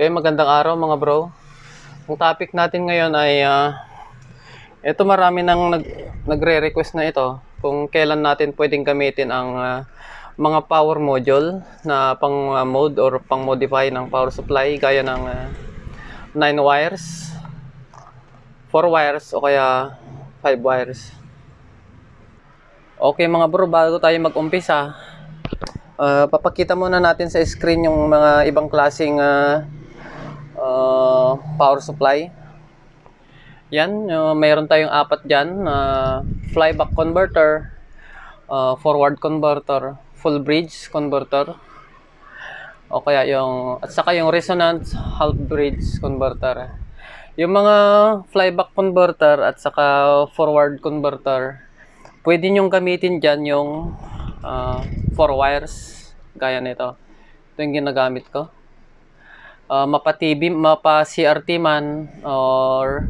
Okay, magandang araw mga bro. Ang topic natin ngayon ay ito marami nang nagre-request na ito kung kailan natin pwedeng gamitin ang mga power module na pang mode or pang modify ng power supply gaya ng 9 wires, 4 wires o kaya 5 wires. Okay mga bro, bago tayo mag-umpisa, papakita muna natin sa screen yung mga ibang klaseng power supply. Yan, mayroon tayong apat dyan, flyback converter, forward converter, full bridge converter, o kaya at saka yung resonance half bridge converter. Yung mga flyback converter at saka forward converter, pwede nyong gamitin dyan yung 4 wires, gaya nito. Ito yung ginagamit ko. Mapa TV, mapa CRT man, or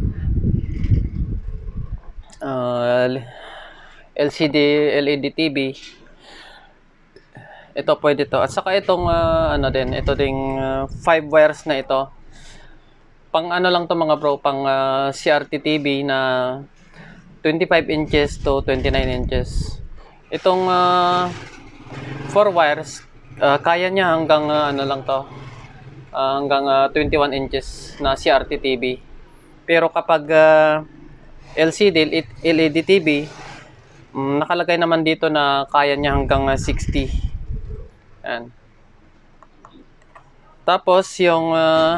LCD, LED TV. Ito pwede to. At saka itong ito ding 5 wires na ito. Pang lang to mga bro, pang CRT TV na 25 inches to 29 inches. Itong 4 wires, kaya niya hanggang lang to. Hanggang 21 inches na CRT TV. Pero kapag LCD, LED TV, nakalagay naman dito na kaya niya hanggang 60. Yan. Tapos yung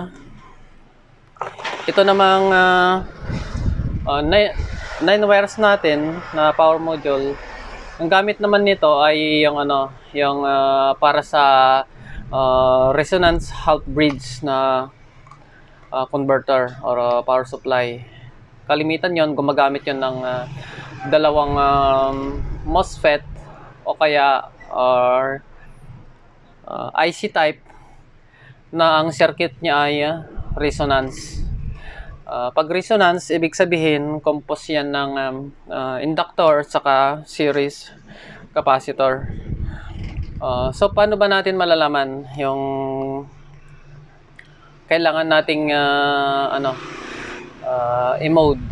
ito namang 9 wires natin na power module. Ang gamit naman nito ay yung para sa resonance half bridge na converter or power supply. Kalimitan yon, gumagamit yon ng dalawang MOSFET o kaya IC type na ang circuit niya ay resonance. Pag resonance, ibig sabihin compose yan ng inductor saka series capacitor. So paano ba natin malalaman yung kailangan nating i-mode?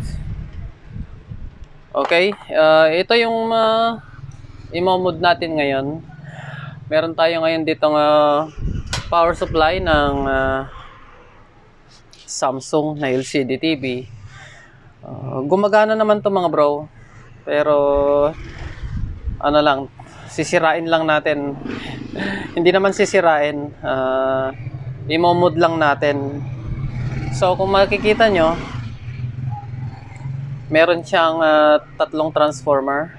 Okay, ito yung i-mode natin ngayon. Meron tayo ngayon ditong power supply ng Samsung na LCD TV. Gumagana naman to mga bro, pero sisirain lang natin. Hindi naman sisirain, i-mode lang natin. So kung makikita nyo, meron siyang tatlong transformer.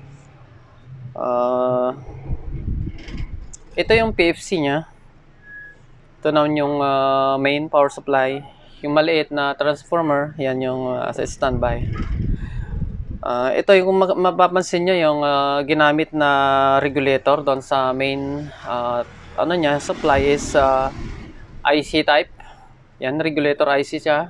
Ito yung PFC nya. Ito naman yung main power supply. Yung maliit na transformer, yan yung as standby. Ito yung mapapansin nyo, yung ginamit na regulator doon sa main supply is IC type. Yan, regulator IC siya.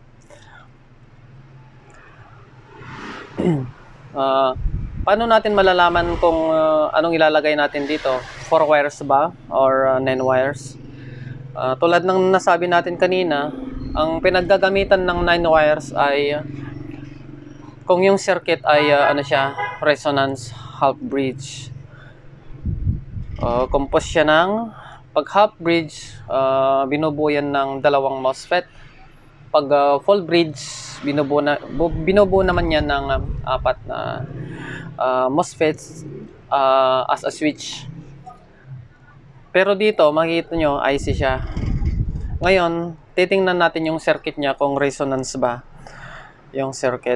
Paano natin malalaman kung anong ilalagay natin dito? 4 wires ba or 9 wires? Tulad ng nasabi natin kanina, ang pinaggagamitan ng 9 wires ay kung yung circuit ay resonance half bridge. Compose siya ng, pag half bridge, binubuo yan ng dalawang MOSFET. Pag full bridge, binubuo naman yan ng apat na MOSFETs as a switch. Pero dito, makikita nyo, IC siya. Ngayon, titingnan natin yung circuit niya kung resonance ba yung circuit.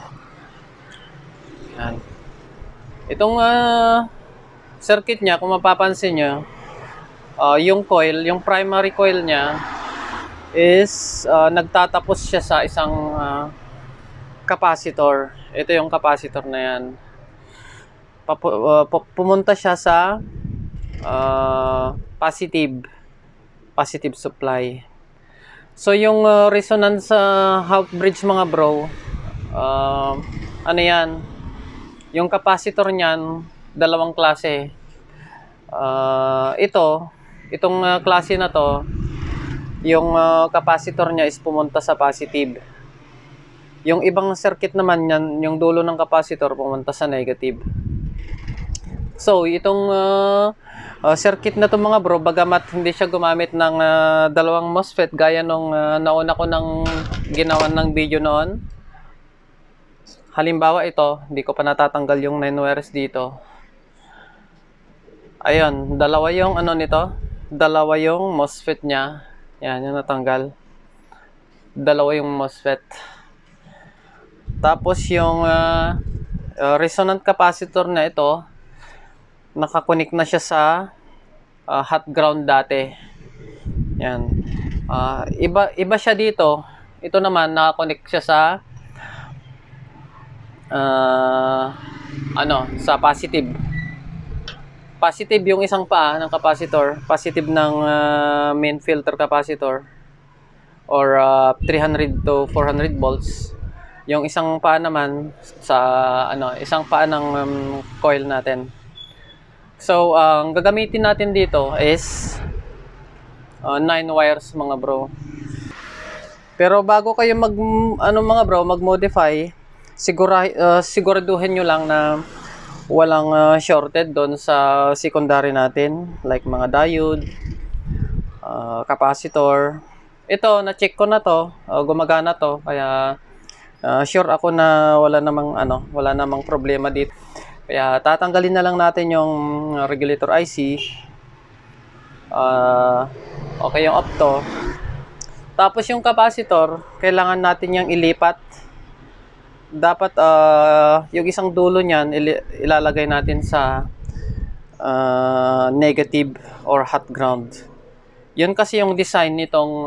Yan. Itong circuit niya, kung mapapansin nyo, yung coil, yung primary coil niya is nagtatapos siya sa isang capacitor. Ito yung capacitor na yan. Pumunta siya sa positive supply. So yung resonance half bridge mga bro, yan, yung capacitor niyan dalawang klase. Itong klase na to, yung capacitor niya is pumunta sa positive. Yung ibang circuit naman yan, yung dulo ng capacitor pumunta sa negative. So, itong circuit na to mga bro, bagamat hindi siya gumamit ng dalawang MOSFET gaya nung nauna ko nang ginawan ng video noon. Halimbawa ito, hindi ko pa natatanggal yung 9 wires dito. Ayun, dalawa yung ano nito, dalawa yung MOSFET niya. Yan, yung natanggal. Dalawa yung MOSFET. Tapos yung resonant capacitor na ito, nakakonik na siya sa hot ground dati. Yan. Iba siya dito. Ito naman nakakonik siya sa sa positive. Positive yung isang paa ng capacitor, positive ng main filter capacitor or 300 to 400 volts. Yung isang paa naman sa isang paa ng coil natin. So, ang gagamitin natin dito is 9 wires mga bro. Pero bago kayo mag-modify, siguraduhin nyo lang na walang shorted doon sa secondary natin, like mga diode, capacitor. Ito, na-check ko na to, gumagana to, kaya sure ako na wala namang problema dito. Kaya tatanggalin na lang natin yung regulator IC. Okay yung opto. Tapos yung capacitor, kailangan natin yung ilipat. Dapat yung isang dulo niyan ilalagay natin sa negative or hot ground. Yun kasi yung design nitong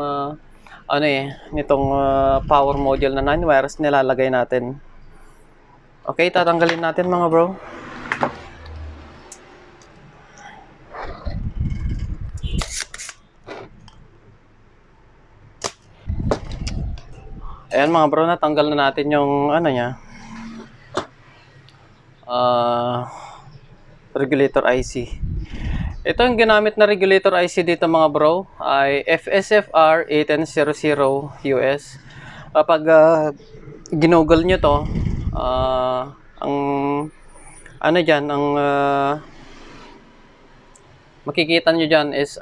power module na 9 wires nilalagay natin. Okay, tatanggalin natin mga bro. Ayan mga bro, natanggal na natin yung niya. Regulator IC. Ito yung ginamit na regulator IC dito mga bro ay FSFR 8100 US. Kapag ginugol nyo to, makikita nyo dyan is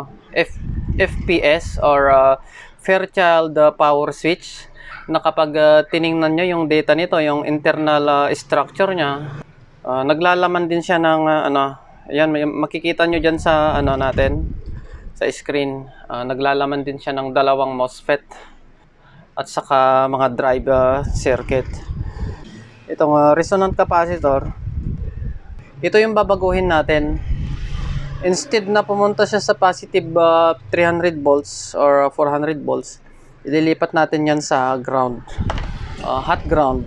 FPS or Fairchild Power Switch, na kapag tiningnan nyo yung data nito, yung internal structure nya, naglalaman din siya ng ayan, makikita nyo dyan sa natin sa screen, naglalaman din siya ng dalawang MOSFET at saka mga drive circuit. Itong resonant capacitor, ito yung babaguhin natin. Instead na pumunta siya sa positive 300 volts or 400 volts, ililipat natin yan sa ground, hot ground.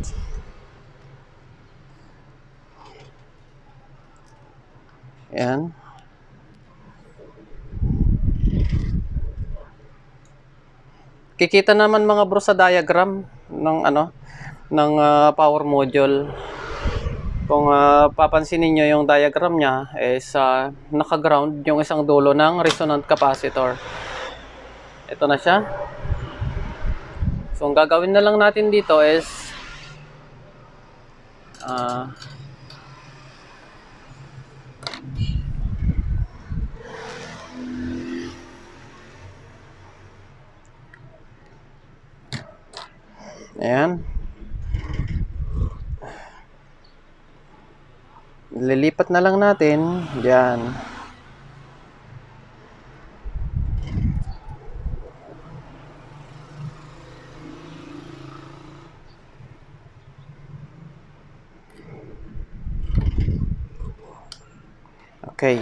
Yan. Kikita naman mga bro sa diagram ng power module. Kung papansinin nyo yung diagram nya is naka-ground yung isang dulo ng resonant capacitor. Ito na siya. So, ang gagawin na lang natin dito is ayan. Lilipat na lang natin diyan. Okay.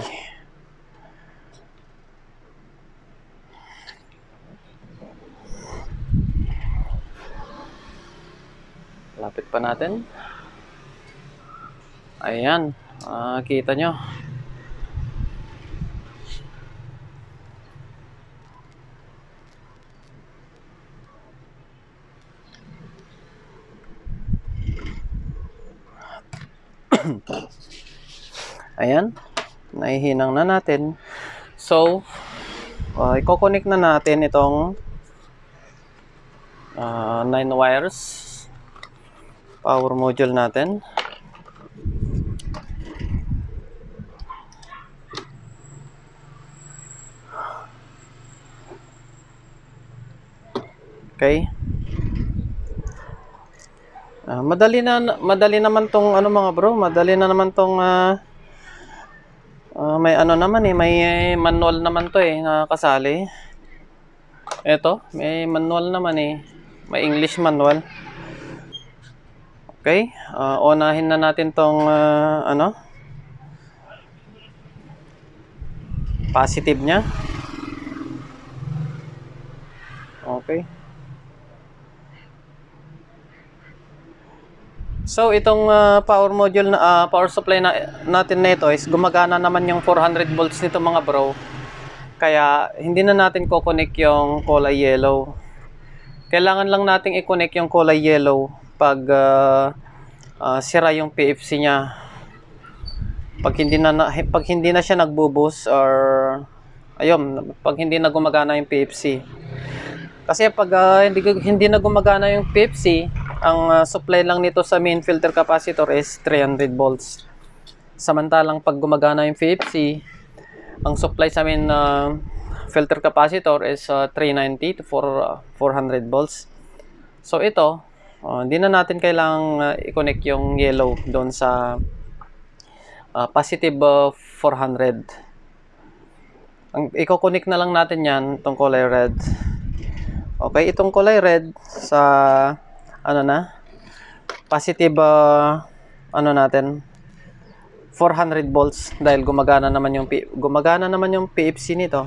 Lapit pa natin. Ayan. Kita nyo. Ayan. Naihinang na natin. So, I-connect na natin itong 9 wires power module natin. Okay. Madali naman tong ano mga bro, madali na naman tong may ano naman may manual naman to na kasali. Ito, may manual naman may English manual. Okay, unahin na natin tong positive nya. Okay. So itong power module na power supply natin nito is gumagana naman yung 400 volts nito mga bro. Kaya hindi na natin ko-connect yung kulay yellow. Kailangan lang nating i-connect yung kulay yellow pag sira yung PFC niya. Pag hindi na siya nagbo-boost or ayun, pag hindi na gumagana yung PFC. Kasi pag hindi na gumagana yung PFC, ang supply lang nito sa main filter capacitor is 300 volts. Samantalang pag gumagana yung PFC, ang supply sa main filter capacitor is 390 to 400 volts. So ito, hindi na natin kailangang i-connect yung yellow doon sa positive 400. Ang i-connect na lang natin yan, itong kulay red. Okay, itong kulay red sa positive natin 400 volts dahil gumagana naman yung PFC nito.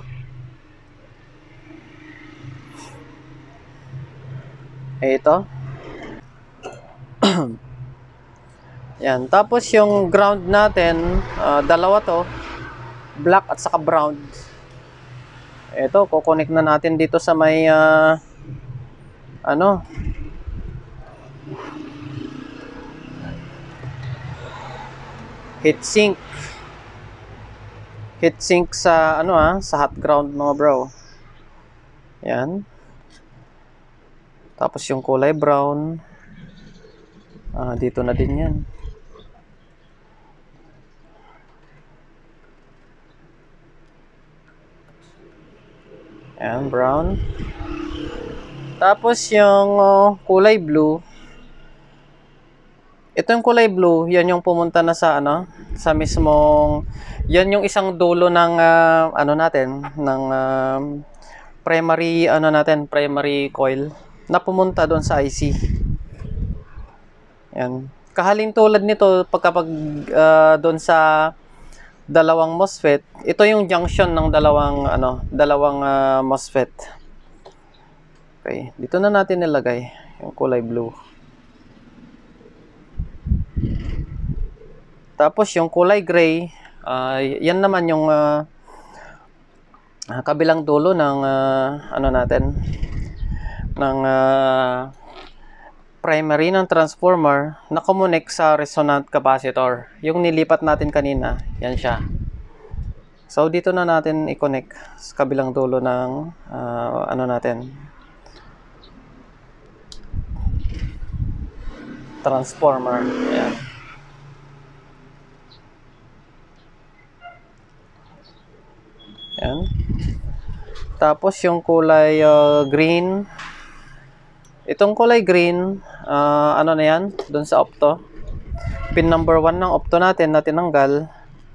Ito. Yan, tapos yung ground natin, dalawa to, black at saka brown. Ito, kukonek na natin dito sa may heatsink sa sa hot ground mga bro. Yan. Tapos yung kulay brown dito na din yan. Yan, brown. Tapos yung kulay blue. Ito yung kulay blue, yan yung pumunta na sa sa mismong, yan yung isang dulo ng natin, ng primary primary coil na pumunta doon sa IC. Yan. Kahalin tulad nito pagkapag doon sa dalawang MOSFET, ito yung junction ng dalawang MOSFET. Okay, dito na natin nilagay yung kulay blue. Tapos yung kulay gray, yan naman yung kabilang dulo ng ng primary ng transformer na connect sa resonant capacitor. Yung nilipat natin kanina, yan siya. So dito na natin i-connect sa kabilang dulo ng transformer. Ayan. Ayan. Tapos yung kulay green. Itong kulay green, na yan? Doon sa opto. Pin number 1 ng opto natin na tinanggal.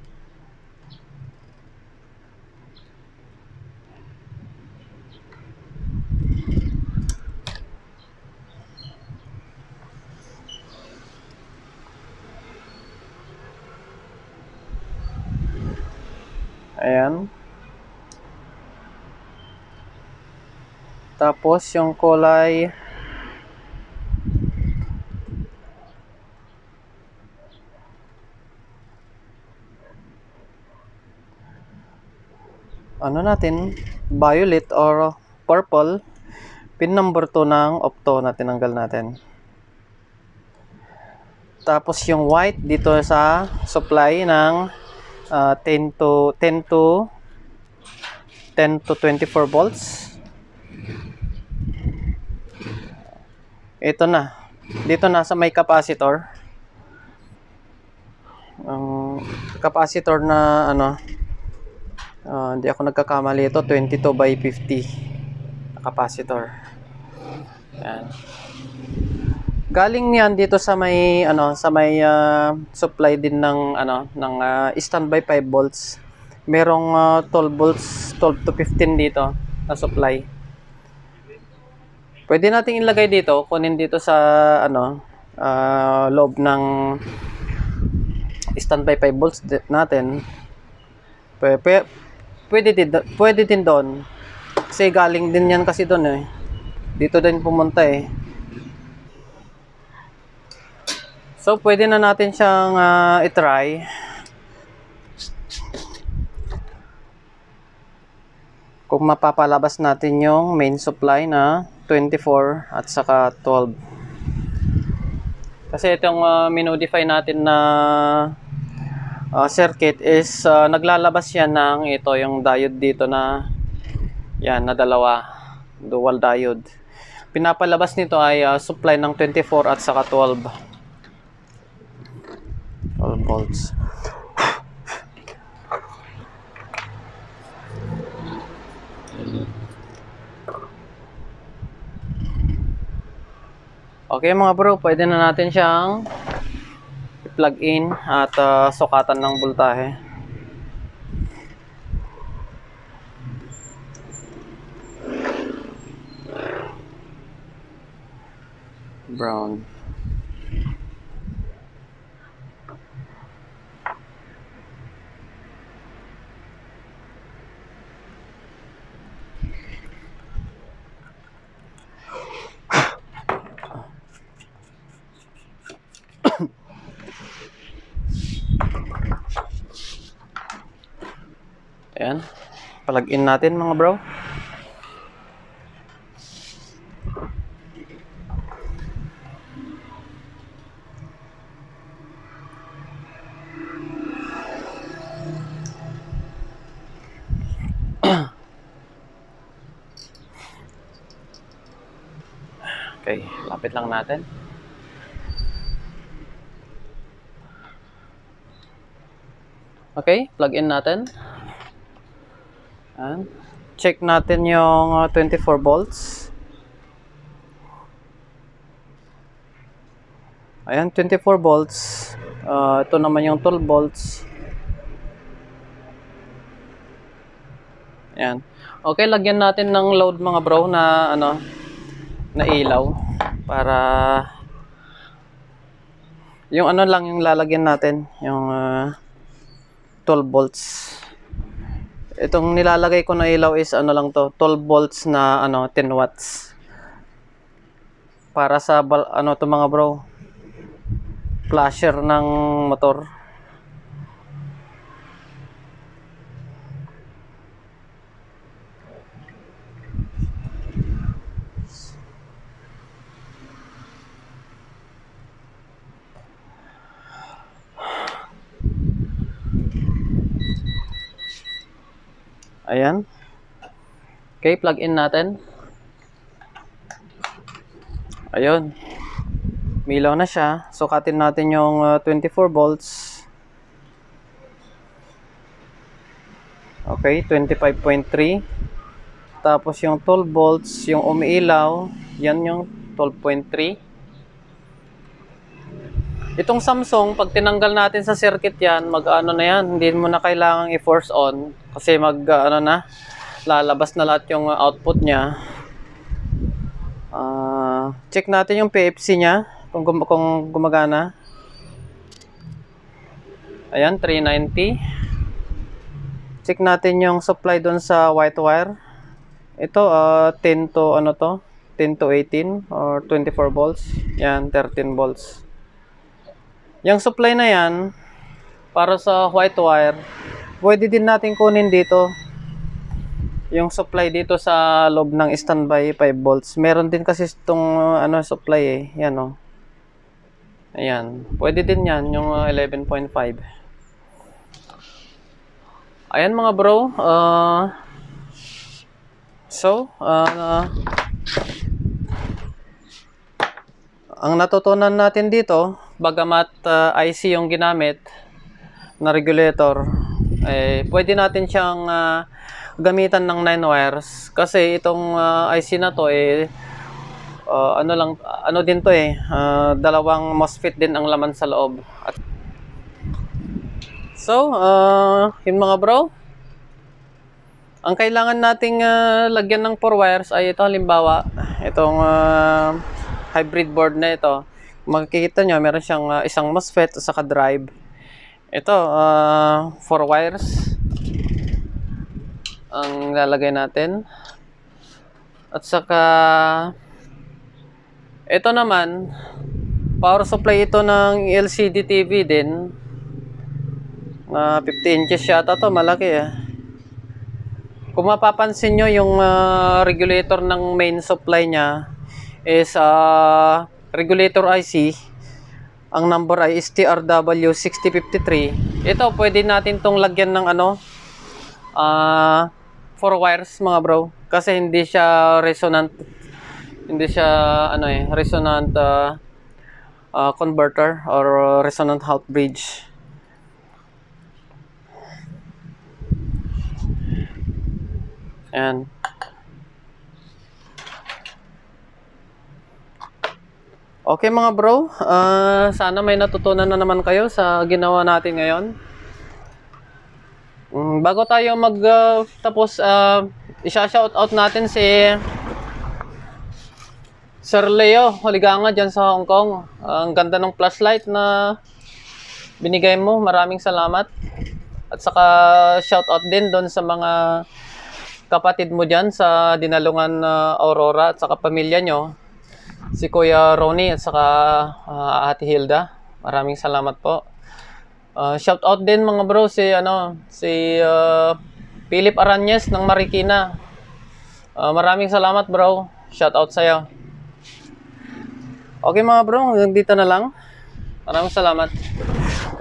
Ayan. Tapos yung kulay violet or purple, pin number 2 ng opto na tinanggal natin. Tapos yung white dito sa supply ng 10 to 10 to 24 volts. Ito na. Dito na sa may capacitor. Ang capacitor na ano, hindi ako nagkakamali, ito 22 by 50 capacitor. Yan. Galing niyan dito sa may ano, sa may supply din ng ano, ng standby 5 volts. Merong 12 volts, 12 to 15 dito na supply. Pwede nating ilagay dito, kunin dito sa ano, loob ng standby 5 volts natin. Pwede din doon. Kasi galing din yan kasi doon eh. Dito din pumunta eh. So, pwede na natin siyang i-try. Kung mapapalabas natin yung main supply na 24 at saka 12. Kasi itong minodify natin na circuit is naglalabas yan ng ito, yung diode dito na yan, na dalawa. Dual diode. Pinapalabas nito ay supply ng 24 at saka 12. 12 volts. Okay mga bro, pwede na natin siyang i-plug in at sukatan ng voltahe. Brown. Ayan. Plug in natin mga bro. Okay, lapit lang natin. Okay, plug in natin. And check natin yung 24 volts. Ayan, 24 volts. Ito naman yung 12 volts. Ayan. Okay, lagyan natin ng load mga bro na ano, na ilaw para yung ano lang yung lalagyan natin, yung 12 volts. Itong nilalagay ko na ilaw is ano lang to, 12 volts na ano, 10 watts. Para sa ano to mga bro, flasher ng motor. Ayan. Okay, plug in natin. Ayun. Milaw na siya. Sukatin natin yung 24 volts. Okay, 25.3. Tapos yung 12 volts, yung umiilaw, yan yung 12.3. Itong Samsung, pag tinanggal natin sa circuit yan, mag-ano na yan, hindi mo na kailangang i-force on kasi ano na, lalabas na lahat yung output niya. Check natin yung PFC niya, kung gumagana. Ayan, 390. Check natin yung supply doon sa white wire. Ito, 10 to, ano to? 10 to 18 or 24 volts. Yan, 13 volts. Yung supply na yan, para sa white wire, pwede din natin kunin dito. Yung supply dito sa loob ng standby 5 volts. Meron din kasi itong ano, supply eh. Yan o. Ayan. Pwede din yan, yung 11.5. Ayan mga bro. So, ang natutunan natin dito, bagamat IC yung ginamit na regulator, pwede natin siyang gamitan ng 9 wires kasi itong IC na to ano din to dalawang MOSFET din ang laman sa loob. So, yun mga bro, ang kailangan nating lagyan ng 4 wires ay ito, halimbawa itong hybrid board na ito. Makikita nyo, meron siyang isang MOSFET at saka drive. Ito, 4 wires ang lalagay natin. At saka ito naman, power supply ito ng LCD TV din. 50 inches yata to, malaki Kung mapapansin nyo, yung regulator ng main supply nya is regulator IC. Ang number ay STRW6053. Ito, pwede natin tong lagyan ng 4 wires mga bro. Kasi hindi siya resonant. Hindi siya resonant converter or resonant half bridge. Ayan. Okay mga bro, sana may natutunan na naman kayo sa ginawa natin ngayon. Bago tayo tapos, isa-shoutout natin si Sir Leo Holiganga dyan sa Hong Kong. Ang ganda ng flashlight na binigay mo, maraming salamat. At saka shoutout din doon sa mga kapatid mo dyan sa Dinalungan Aurora at saka pamilya nyo. Si Kuya Ronnie at saka Ate Hilda. Maraming salamat po. Shout out din mga bro si Philip Aranyes ng Marikina. Maraming salamat bro. Shout out sa iyo. Okay mga bro, hanggang dito na lang. Maraming salamat.